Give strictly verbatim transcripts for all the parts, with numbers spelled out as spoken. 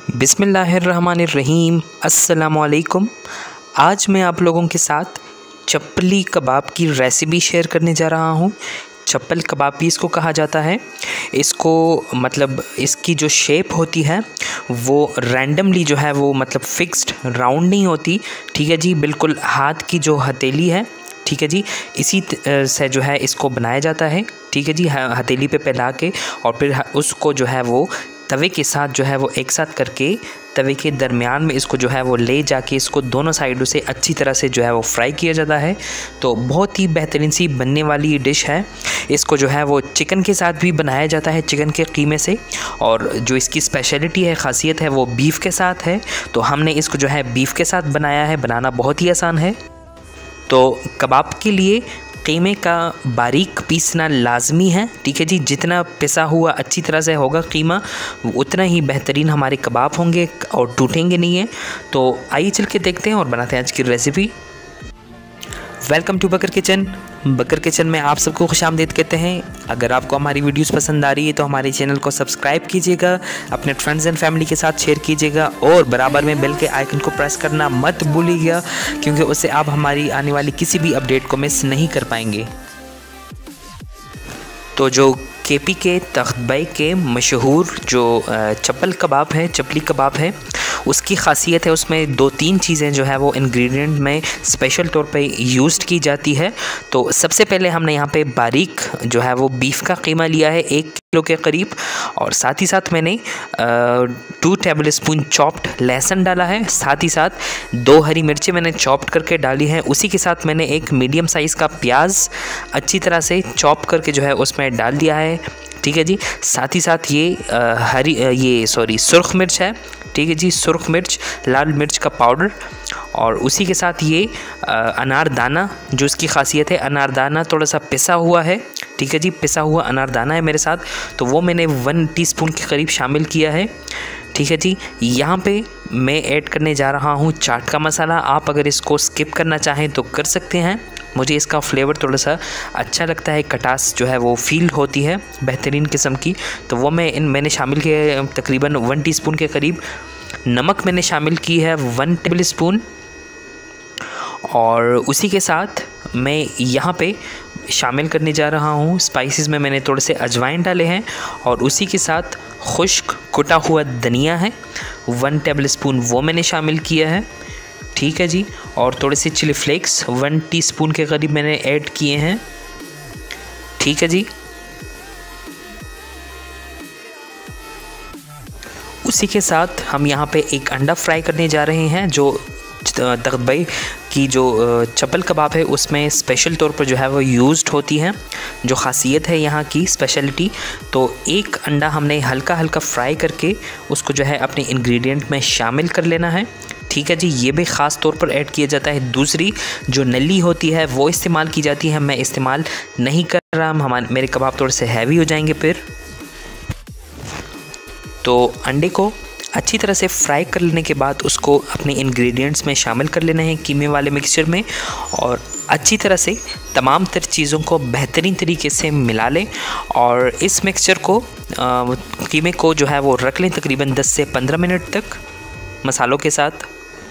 बिस्मिल्लाहिर्रहमानिर्रहीम अस्सलामुअलैकुम। आज मैं आप लोगों के साथ चप्पली कबाब की रेसिपी शेयर करने जा रहा हूँ। चप्पल कबाब भी इसको कहा जाता है। इसको मतलब इसकी जो शेप होती है वो रैंडमली जो है वो मतलब फ़िक्स्ड राउंड नहीं होती, ठीक है जी। बिल्कुल हाथ की जो हथेली है, ठीक है जी, इसी से जो है इसको बनाया जाता है, ठीक है जी। हथेली पे फैला के और फिर उसको जो है वो तवे के साथ जो है वो एक साथ करके तवे के दरमियान में इसको जो है वो ले जाके इसको दोनों साइडों से अच्छी तरह से जो है वो फ्राई किया जाता है। तो बहुत ही बेहतरीन सी बनने वाली डिश है। इसको जो है वो चिकन के साथ भी बनाया जाता है, चिकन के कीमे से, और जो इसकी स्पेशलिटी है, ख़ासियत है, वो बीफ के साथ है। तो हमने इसको जो है बीफ के साथ बनाया है। बनाना बहुत ही आसान है। तो कबाब के लिए कीमे का बारीक पीसना लाजमी है, ठीक है जी। जितना पिसा हुआ अच्छी तरह से होगा कीमा, उतना ही बेहतरीन हमारे कबाब होंगे और टूटेंगे नहीं है। तो आइए चल के देखते हैं और बनाते हैं आज की recipe. Welcome to Bakar kitchen. Bakar kitchen में आप सबको खुशामदीद कहते हैं। अगर आपको हमारी वीडियोस पसंद आ रही है तो हमारे चैनल को सब्सक्राइब कीजिएगा, अपने फ्रेंड्स एंड फैमिली के साथ शेयर कीजिएगा और बराबर में बेल के आइकन को प्रेस करना मत भूलिएगा, क्योंकि उससे आप हमारी आने वाली किसी भी अपडेट को मिस नहीं कर पाएंगे। तो जो केपी के तख्तबाई के मशहूर जो चप्पल कबाब है, चपली कबाब है, उसकी ख़ासियत है उसमें दो तीन चीज़ें जो है वो इंग्रेडिएंट में स्पेशल तौर पे यूज़ की जाती है। तो सबसे पहले हमने यहाँ पे बारीक जो है वो बीफ का कीमा लिया है, एक किलो के करीब, और साथ ही साथ मैंने टू टेबल स्पून चॉप्ड लहसुन डाला है। साथ ही साथ दो हरी मिर्चें मैंने चॉप्ड करके डाली हैं। उसी के साथ मैंने एक मीडियम साइज़ का प्याज अच्छी तरह से चॉप करके जो है उसमें डाल दिया है, ठीक है जी। साथ ही साथ ये आ, हरी ये सॉरी सुर्ख मिर्च है, ठीक है जी, सुर्ख मिर्च, लाल मिर्च का पाउडर, और उसी के साथ ये अनारदाना, जो इसकी खासियत है, अनारदाना थोड़ा सा पिसा हुआ है, ठीक है जी, पिसा हुआ अनारदाना है मेरे साथ, तो वो मैंने वन टीस्पून के करीब शामिल किया है, ठीक है जी। यहाँ पे मैं ऐड करने जा रहा हूँ चाट का मसाला। आप अगर इसको स्किप करना चाहें तो कर सकते हैं। मुझे इसका फ्लेवर थोड़ा सा अच्छा लगता है, खटास जो है वो फील होती है बेहतरीन किस्म की, तो वो मैं इन मैंने शामिल किया तकरीबन वन टीस्पून के करीब। नमक मैंने शामिल की है वन टेबल स्पून, और उसी के साथ मैं यहाँ पे शामिल करने जा रहा हूँ स्पाइसेस में मैंने थोड़े से अजवाइन डाले हैं, और उसी के साथ खुश्क कुटा हुआ धनिया है वन टेबल स्पून, वो मैंने शामिल किया है, ठीक है जी। और थोड़े से चिली फ्लेक्स वन टीस्पून के करीब मैंने ऐड किए हैं, ठीक है जी। उसी के साथ हम यहाँ पे एक अंडा फ्राई करने जा रहे हैं। जो तख्तबाई की जो चप्पल कबाब है उसमें स्पेशल तौर पर जो है वो यूज्ड होती है, जो ख़ासियत है यहाँ की स्पेशलिटी। तो एक अंडा हमने हल्का हल्का फ्राई करके उसको जो है अपने इंग्रेडिएंट में शामिल कर लेना है, ठीक है जी। ये भी ख़ास तौर पर ऐड किया जाता है। दूसरी जो नली होती है वो इस्तेमाल की जाती है, मैं इस्तेमाल नहीं कर रहा, हमारे मेरे कबाब थोड़े से हैवी हो जाएंगे फिर। तो अंडे को अच्छी तरह से फ्राई कर लेने के बाद उसको अपने इंग्रेडिएंट्स में शामिल कर लेना है कीमे वाले मिक्सचर में, और अच्छी तरह से तमाम तर चीज़ों को बेहतरीन तरीके से मिला लें, और इस मिक्सचर को कीमे को जो है वो रख लें तकरीबन दस से पंद्रह मिनट तक मसालों के साथ।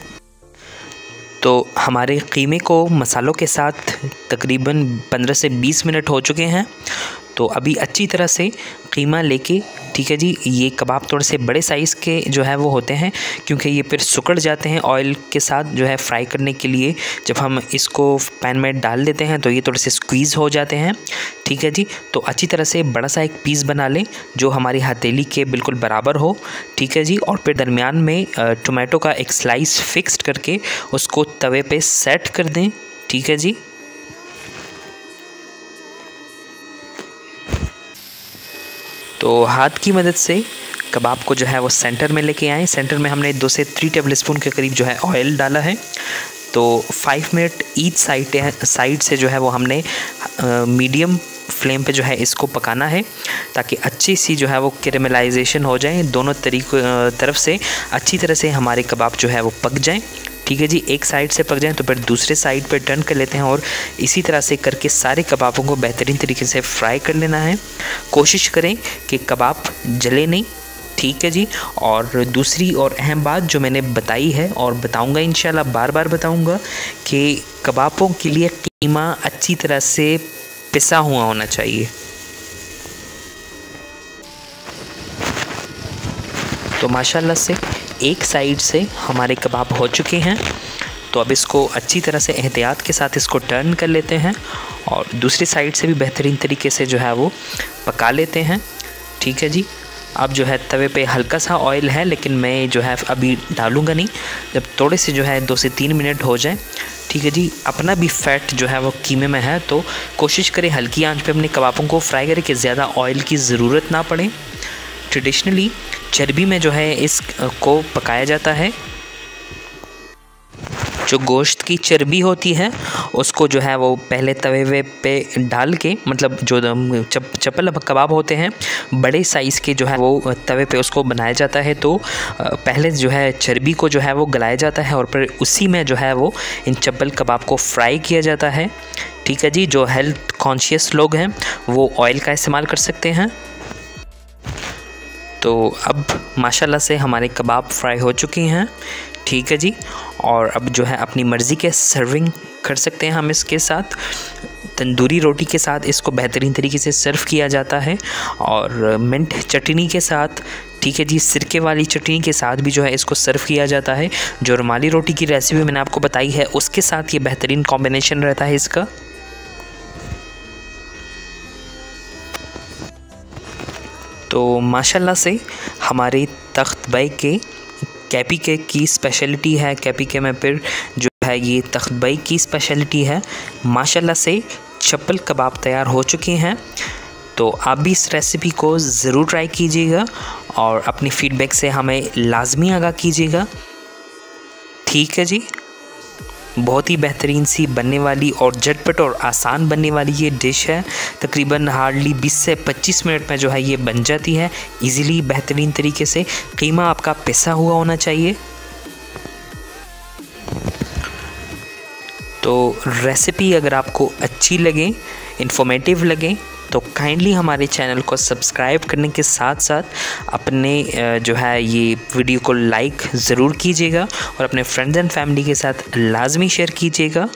तो हमारे कीमे को मसालों के साथ तकरीबन पंद्रह से बीस मिनट हो चुके हैं। तो अभी अच्छी तरह से कीमा लेके, ठीक है जी, ये कबाब थोड़े से बड़े साइज़ के जो है वो होते हैं, क्योंकि ये फिर सिकुड़ जाते हैं ऑयल के साथ जो है फ्राई करने के लिए। जब हम इसको पैन में डाल देते हैं तो ये थोड़े से स्क्वीज़ हो जाते हैं, ठीक है जी। तो अच्छी तरह से बड़ा सा एक पीस बना लें जो हमारी हथेली के बिल्कुल बराबर हो, ठीक है जी। और फिर दरमियान में टोमेटो का एक स्लाइस फिक्स्ड करके उसको तवे पे सेट कर दें, ठीक है जी। तो हाथ की मदद से कबाब को जो है वो सेंटर में लेके आएँ। सेंटर में हमने दो से थ्री टेबल स्पून के करीब जो है ऑयल डाला है। तो five minute each side side से जो है वो हमने मीडियम फ्लेम पे जो है इसको पकाना है, ताकि अच्छी सी जो है वो कैरेमलाइजेशन हो जाए, दोनों तरीक़ों तरफ से अच्छी तरह से हमारे कबाब जो है वो पक जाएं, ठीक है जी। एक साइड से पक जाएं तो फिर दूसरे साइड पे टर्न कर लेते हैं, और इसी तरह से करके सारे कबाबों को बेहतरीन तरीके से फ्राई कर लेना है। कोशिश करें कि कबाब जले नहीं, ठीक है जी। और दूसरी और अहम बात जो मैंने बताई है और बताऊंगा इंशाल्लाह, बार बार बताऊंगा, कि कबाबों के लिए कीमा अच्छी तरह से पिसा हुआ होना चाहिए। तो माशाल्लाह से एक साइड से हमारे कबाब हो चुके हैं, तो अब इसको अच्छी तरह से एहतियात के साथ इसको टर्न कर लेते हैं और दूसरी साइड से भी बेहतरीन तरीके से जो है वो पका लेते हैं। ठीक है जी। अब जो है तवे पे हल्का सा ऑयल है, लेकिन मैं जो है अभी डालूँगा नहीं, जब थोड़े से जो है दो से तीन मिनट हो जाए। ठीक है जी। अपना भी फ़ैट जो है वो कीमे में है, तो कोशिश करें हल्की आंच पे अपने कबाबों को फ्राई करें कि ज़्यादा ऑयल की ज़रूरत ना पड़े। ट्रेडिशनली चर्बी में जो है इस को पकाया जाता है। जो गोश्त की चर्बी होती है उसको जो है वो पहले तवे पे डाल के, मतलब जो चप चप्पल कबाब होते हैं बड़े साइज़ के, जो है वो तवे पे उसको बनाया जाता है। तो पहले जो है चर्बी को जो है वो गलाया जाता है और फिर उसी में जो है वो इन चप्पल कबाब को फ्राई किया जाता है। ठीक है जी। जो हेल्थ कॉन्शियस लोग हैं वो ऑयल का इस्तेमाल कर सकते हैं। तो अब माशाल्लाह से हमारे कबाब फ्राई हो चुके हैं। ठीक है जी। और अब जो है अपनी मर्ज़ी के सर्विंग कर सकते हैं हम इसके साथ। तंदूरी रोटी के साथ इसको बेहतरीन तरीके से सर्व किया जाता है और मिंट चटनी के साथ, ठीक है जी, सिरके वाली चटनी के साथ भी जो है इसको सर्व किया जाता है। जो रुमाली रोटी की रेसिपी मैंने आपको बताई है उसके साथ ये बेहतरीन कॉम्बिनेशन रहता है इसका। तो माशाल्लाह से हमारे तख्त भाई के कैपी के की स्पेशलिटी है। कैपी के में फिर जो है ये तख्त भाई की स्पेशलिटी है। माशाल्लाह से चप्पल कबाब तैयार हो चुके हैं। तो आप भी इस रेसिपी को ज़रूर ट्राई कीजिएगा और अपनी फ़ीडबैक से हमें लाजमी आगाह कीजिएगा। ठीक है जी। बहुत ही बेहतरीन सी बनने वाली और झटपट और आसान बनने वाली ये डिश है। तकरीबन हार्डली बीस से पच्चीस मिनट में जो है ये बन जाती है इजीली, बेहतरीन तरीके से। कीमा आपका पिसा हुआ होना चाहिए। तो रेसिपी अगर आपको अच्छी लगे, इन्फॉर्मेटिव लगे, तो काइंडली हमारे चैनल को सब्सक्राइब करने के साथ साथ अपने जो है ये वीडियो को लाइक ज़रूर कीजिएगा और अपने फ्रेंड्स एंड फैमिली के साथ लाजमी शेयर कीजिएगा।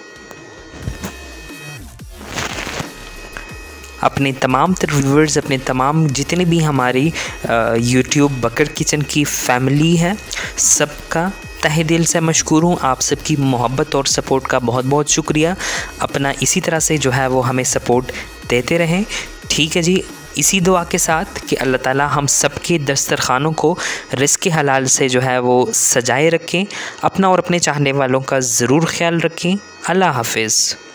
अपने तमाम तर व्यूअर्स, अपने तमाम जितने भी हमारी यूट्यूब बकर किचन की फैमिली है, सबका तहे दिल से मशकूर हूँ। आप सबकी मोहब्बत और सपोर्ट का बहुत बहुत शुक्रिया। अपना इसी तरह से जो है वो हमें सपोर्ट देते रहें। ठीक है जी। इसी दुआ के साथ कि अल्लाह ताला हम सबके दस्तरखानों को रिज़्क़ हलाल से जो है वो सजाए रखें। अपना और अपने चाहने वालों का ज़रूर ख्याल रखें। अल्लाह हाफ़िज़।